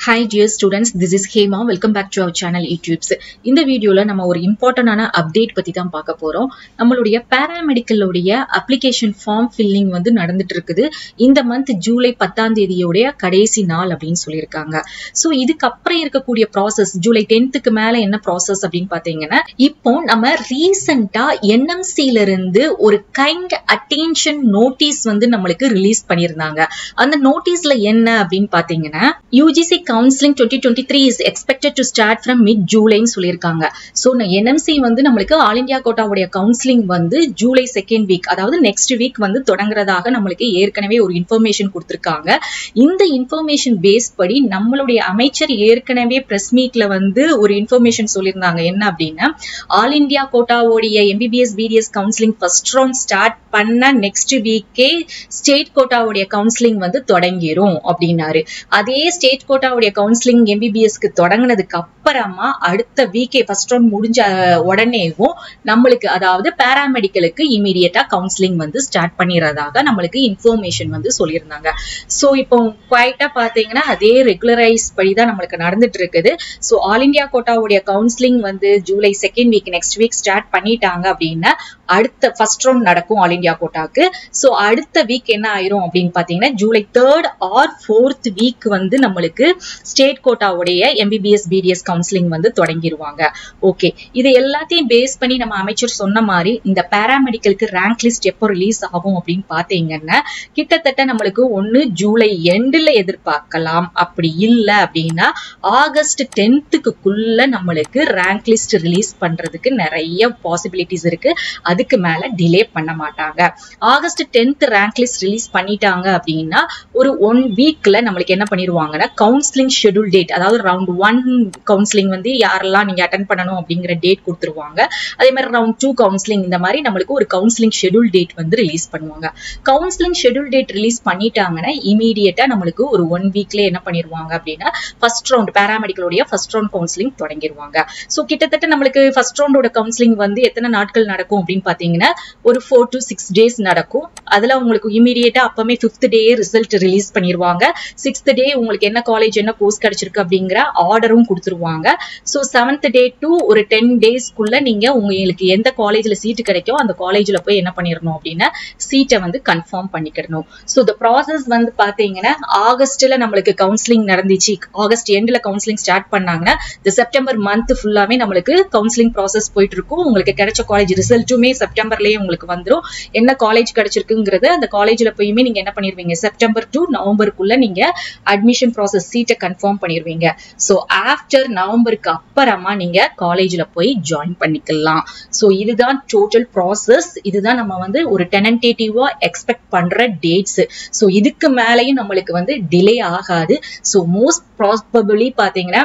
Hi dear students, this is Hema. Welcome back to our channel utipz. இந்த வீடியோல நம்ம ஒரு இம்பார்ட்டன்டான அப்டேட் பத்தி தான் பார்க்க போறோம். நம்மளுடைய paramedical உடைய application form filling வந்து நடந்துட்டு இருக்குது. இந்த month ஜூலை 10ஆம் தேதியோட கடைசி நாள் அப்படினு சொல்லிருக்காங்க. சோ இதுக்கு அப்புறம் இருக்கக்கூடிய process ஜூலை 10க்கு மேல என்ன process அப்படினு பாத்தீங்கன்னா இப்போ நம்ம ரீசன்ட்டா NMC ல இருந்து ஒரு kind attention notice வந்து நமக்கு ரிலீஸ் பண்ணிருந்தாங்க. அந்த நோட்டீஸ்ல என்ன அப்படினு பாத்தீங்கன்னா UGC Counseling 2023 is expected to start from mid-July ன்னு சொல்லிருக்காங்க. சோ NMC வந்து நமக்கு ஆல் இந்தியா கோட்டாவுடைய கவுன்சிலிங் வந்து ஜூலை 2nd வீக் அதாவது நெக்ஸ்ட் வீக் வந்து தொடங்குறதாக நமக்கு ஏற்கனவே ஒரு இன்ஃபர்மேஷன் கொடுத்திருக்காங்க. இந்த இன்ஃபர்மேஷன் பேஸ் படி நம்மளுடைய அமைச்சர் ஏற்கனவே பிரஸ் மீட்ல வந்து ஒரு இன்ஃபர்மேஷன் சொல்லிருந்தாங்க. என்ன அப்படின்னா ஆல் இந்தியா கோட்டாவுடைய MBBS BDS counselling first round start பண்ண நெக்ஸ்ட் வீக்கே ஸ்டேட் கோட்டாவுடைய கவுன்சிலிங் வந்து தொடங்கிரும் அப்படினாரு. அதே ஸ்டேட் கோட்டாவுடைய கவுன்சிலிங் MBBSக்கு தொடங்குனதுக்கு அப்புறமா அடுத்த வீக்கே ஃபர்ஸ்ட் ரவுண்ட் முடிஞ்ச உடனேவும் நம்மளுக்கு அதாவது பாராமெடிக்கலுக்கு இமிடியேட்டா கவுன்சிலிங் வந்து ஸ்டார்ட் பண்ணிரதாக நம்மளுக்கு இன்ஃபர்மேஷன் வந்து சொல்லிருந்தாங்க. சோ இப்போ குவைட்டா பாத்தீங்கன்னா அதே ரெகுலரைஸ் படி தான் நமக்கு நடந்துட்டு இருக்குது. சோ ஆல் இந்தியா கோட்டாவுடைய கவுன்சிலிங் வந்து July 2nd week next week start பண்ணிட்டாங்க அப்படின்னா அடுத்த ஃபர்ஸ்ட் ரவுண்ட் நடக்கும் ஆல் இந்தியா கோட்டாக்கு. சோ அடுத்த வீக் என்ன ஆயிரும் அப்படின்னு பாத்தீங்கன்னா July 3rd or 4th week வந்து நம்மளுக்கு ஸ்டேட் கோட்டாவுடைய MBBS BDS கவுன்சிலிங் வந்து தொடங்கிடுவாங்க. ஓகே, இது எல்லாத்தையும் பேஸ் பண்ணி நம்ம அமைச்சர் சொன்ன மாதிரி இந்த பாராமெடிக்கலுக்கு ரேங்க் லிஸ்ட் எப்போ ரிலீஸ் ஆகும் அப்படின்னு பாத்தீங்கன்னா கிட்டத்தட்ட நம்மளுக்கு ஒன்னு ஜூலை எண்ட்ல எதிர்பார்க்கலாம். அப்படி இல்ல அப்படின்னா ஆகஸ்ட் 10க்குள்ள நம்மளுக்கு ரேங்க் லிஸ்ட் ரிலீஸ் பண்றதுக்கு நிறைய பாசிபிலிட்டிஸ் இருக்கு. அதுக்கு மேல டிலே பண்ண மாட்டாங்க. August 10th rank list release பண்ணிட்டாங்க அப்படின்னா ஒரு 1 வீக்ல நம்மளுக்கு என்ன பண்ணிடுவாங்கன்னா கவுன்சிலிங் ஷெட்யூல் டேட் அதாவது ரவுண்ட் 1 கவுன்சிலிங் வந்து யாரெல்லாம் நீங்க அட்டென்ட் பண்ணணும் அப்படிங்கிற டேட் கொடுத்துருவாங்க. அதே மாதிரி ரவுண்ட் 2 கவுன்சிலிங் இந்த மாதிரி நம்மளுக்கு ஒரு கவுன்சிலிங் ஷெட்யூல் டேட் வந்து ரிலீஸ் பண்ணுவாங்க. கவுன்சிலிங் ஷெட்யூல் டேட் ரிலீஸ் பண்ணிட்டாங்கன்னா இமீடியட்டா நம்மளுக்கு ஒரு 1 வீக்ல என்ன பண்ணிடுவாங்க அப்படின்னா ஃபர்ஸ்ட் ரவுண்ட் பாராமெடிக்கலுடைய ஃபர்ஸ்ட் ரவுண்ட் கவுன்சிலிங் தொடங்கிடுவாங்க. சோ கிட்டத்தட்ட நம்மளுக்கு ஃபர்ஸ்ட் ரவுண்டோட கவுன்சிலிங் வந்து எத்தனை நாட்கள் நடக்கும் அப்படின்னு பாத்தீங்கன்னா ஒரு 4 to 6 டேஸ் நடக்கும். அதுல உங்களுக்கு இமீடியட்டா அப்பமே 5th டே ரிசல்ட் ரிலீஸ் பண்ணிடுவாங்க. 6th டே உங்களுக்கு என்ன காலேஜ் என்ன கோர்ஸ் கிடைச்சிருக்கு அப்படிங்கிற ஆர்டரும் கொடுத்துருவாங்க. சோ 7th டே டு ஒரு 10 டேஸ்க்குள்ள நீங்க உங்களுக்கு எந்த காலேஜ்ல சீட் கிடைக்கும் அந்த காலேஜ்ல போய் என்ன பண்ணிடணும் அப்படின்னா சீட்டை வந்து கன்ஃபார்ம் பண்ணிக்கிடணும். சோ இந்த ப்ராசஸ் வந்து பாத்தீங்கன்னா ஆகஸ்ட்ல நம்மளுக்கு கவுன்சிலிங் நடந்துச்சு. ஆகஸ்ட் எண்ட்ல கவுன்சிலிங் ஸ்டார்ட் பண்ணாங்கன்னா இந்த செப்டம்பர் மந்த் ஃபுல்லாவே நம்மளுக்கு கவுன்சிலிங் ப்ராசஸ் போயிட்டு இருக்கும். உங்களுக்கு கிடைச்ச காலேஜ் ரிசல்ட்டுமே செப்டம்பர்லயே உங்களுக்கு வந்துடும். என்ன காலேஜ் கிடைச்சிருக்குங்கிறது அந்த காலேஜ்ல போயுமே நீங்க என்ன பண்ணிருவீங்க செப்டம்பர் டு நவம்பருக்குள்ள நீங்க அட்மிஷன் ப்ராசஸ் சீட்டை கன்ஃபார்ம் பண்ணிருவீங்க. சோ ஆஃப்டர் நவம்பருக்கு அப்புறமா நீங்க காலேஜ்ல போய் ஜாயின் பண்ணிக்கலாம். சோ இதுதான் டோட்டல் ப்ராசஸ். இதுதான் நம்ம வந்து ஒரு டெனன்டேட்டிவா எக்ஸ்பெக்ட் பண்ற டேட்ஸ். சோ இதுக்கு மேலேயும் நம்மளுக்கு வந்து டிலே ஆகாது. சோ மோஸ்ட் ப்ராபபிலி பாத்தீங்கன்னா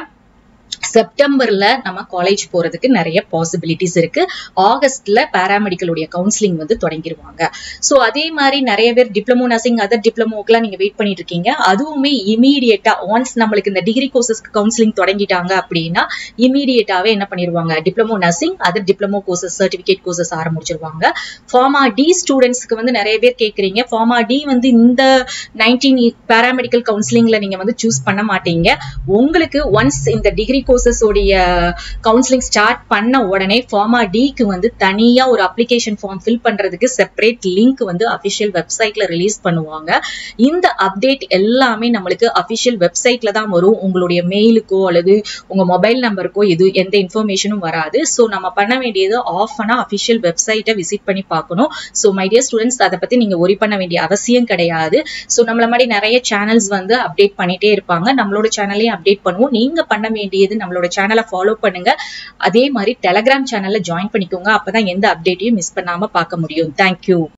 செப்டம்பர்ல நம்ம காலேஜ் போறதுக்கு நிறைய பாசிபிலிட்டிஸ் இருக்கு. ஆகஸ்ட்ல பாராமெடிக்கலுடைய கவுன்சிலிங் வந்து தொடங்கிடுவாங்க. சோ அதே மாதிரி நிறைய பேர் டிப்ளமோ நர்சிங் அதர் டிப்ளமோக்கெல்லாம் நீங்க வெயிட் பண்ணிட்டு இருக்கீங்க. அதுவுமே இமீடியட்டா ஒன்ஸ் நம்மளுக்கு இந்த டிகிரி கோர்சஸ்க்கு கவுன்சிலிங் தொடங்கிட்டாங்க அப்படின்னா இமீடியட்டாவே என்ன பண்ணிடுவாங்க diploma nursing other diploma courses certificate courses ஆரம்பிச்சிருவாங்க. ஃபார்மா டி ஸ்டூடெண்ட்ஸ்க்கு வந்து நிறைய பேர் கேக்குறீங்க. ஃபார்மா டி வந்து இந்த 19 பாராமெடிக்கல் கவுன்சிலிங்ல நீங்க வந்து சூஸ் பண்ண மாட்டீங்க. உங்களுக்கு ஒன்ஸ் இந்த டிகிரி கோர்சஸ் உடைய கவுன்சிலிங் ஸ்டார்ட் பண்ண உடனே ஃபார்மா டிக்கு வந்து தனியா ஒரு அப்ளிகேஷன் ஃபார்ம் ஃபில் பண்றதுக்கு செப்பரேட் லிங்க் வந்து அபிஷியல் வெப்சைட்ல ரிலீஸ் பண்ணுவாங்க. இந்த அப்டேட் எல்லாமே நம்மளுக்கு அபிஷியல் வெப்சைட்ல தான் வரும். உங்களுடைய மெயிலுக்கோ அல்லது உங்க மொபைல் நம்பருக்கோ எந்த இன்ஃபர்மேஷனும் வராது. சோ நம்ம பண்ண வேண்டியது ஆஃபனா அபிஷியல் வெப்சைட்டை விசிட் பண்ணி பார்க்கணும். சோ மை டியர் ஸ்டூடெண்ட்ஸ் அதை பத்தி நீங்க ஒரி பண்ண வேண்டிய அவசியம் கிடையாது. சோ நம்மள மாதிரி நிறைய சேனல்ஸ் வந்து அப்டேட் பண்ணிட்டே இருப்பாங்க. நம்மளோட சேனலையும் அப்டேட் பண்ணுவோம். நீங்க பண்ண வேண்டியது நம்மளோட சேனலை ஃபாலோ பண்ணுங்க. அதே மாதிரி டெலிகிராம் சேனல்ல ஜாயின் பண்ணிக்கோங்க. அப்பதான் எந்த அப்டேட்டையும் மிஸ் பண்ணாம பார்க்க முடியும். தேங்க்யூ.